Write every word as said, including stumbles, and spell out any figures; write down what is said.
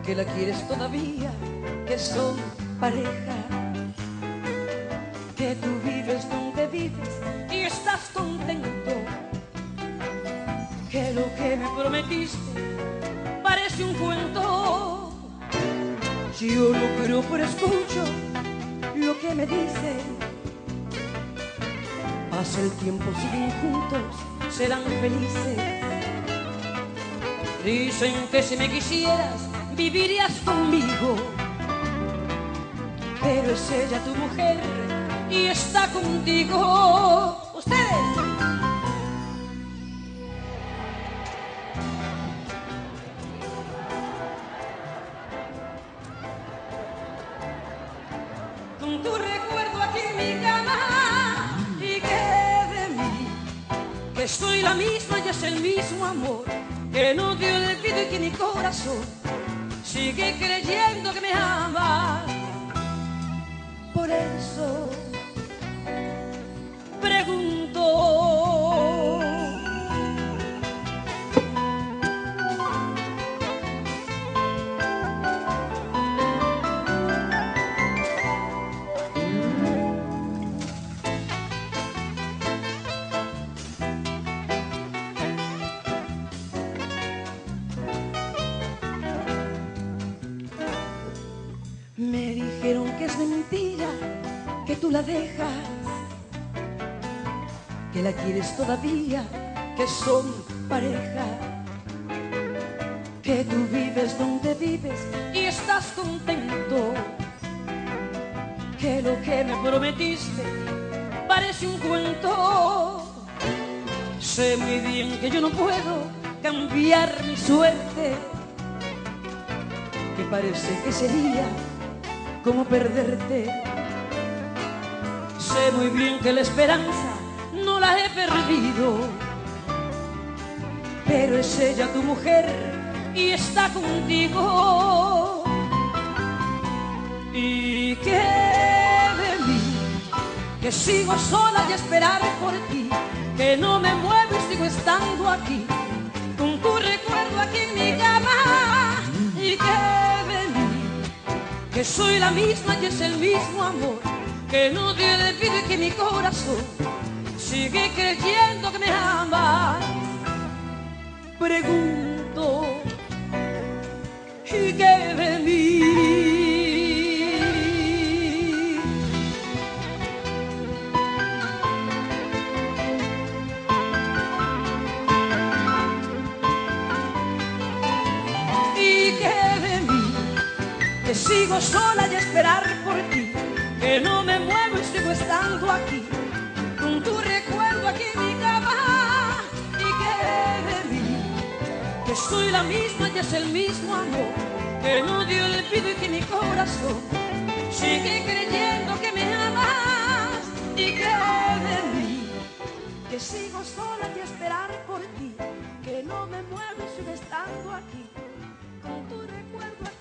que la quieres todavía, que son pareja, que tú vives donde vives y estás contento, que lo que me prometiste parece un cuento. Yo no creo, pero escucho lo que me dicen. Pasa el tiempo, siguen juntos, serán felices. Dicen que si me quisieras, vivirías conmigo. Pero es ella tu mujer y está contigo. ¡Ustedes! Con tu recuerdo aquí en mi cama, y que de mí, que soy la misma y es el mismo amor, que no te olvido y que mi corazón sigue creyendo que me amas. Por eso pregunto. Me dijeron que es mentira, que tú la dejas, que la quieres todavía, que son pareja, que tú vives donde vives y estás contento, que lo que me prometiste parece un cuento. Sé muy bien que yo no puedo cambiar mi suerte, que parece que sería como perderte. Sé muy bien que la esperanza no la he perdido, pero es ella tu mujer y está contigo. Y que de mí, que sigo sola y esperar por ti, que no me muevo y sigo estando aquí, con tu recuerdo aquí en mi cama. Y que de mí, que soy la misma y es el mismo amor, que no te olvido y que mi corazón sigue creyendo que me amas. Pregunto, ¿y qué de mí? ¿Y qué de mí? Que sigo sola y esperar por ti, que no me muevo y sigo estando aquí, con tu recuerdo aquí en mi cama. Y que de mí, que soy la misma y es el mismo amor, que no te olvido y que mi corazón sigue creyendo que me amas. Y que de mí, que sigo sola y esperar por ti, que no me muevo y sigo estando aquí, con tu recuerdo aquí.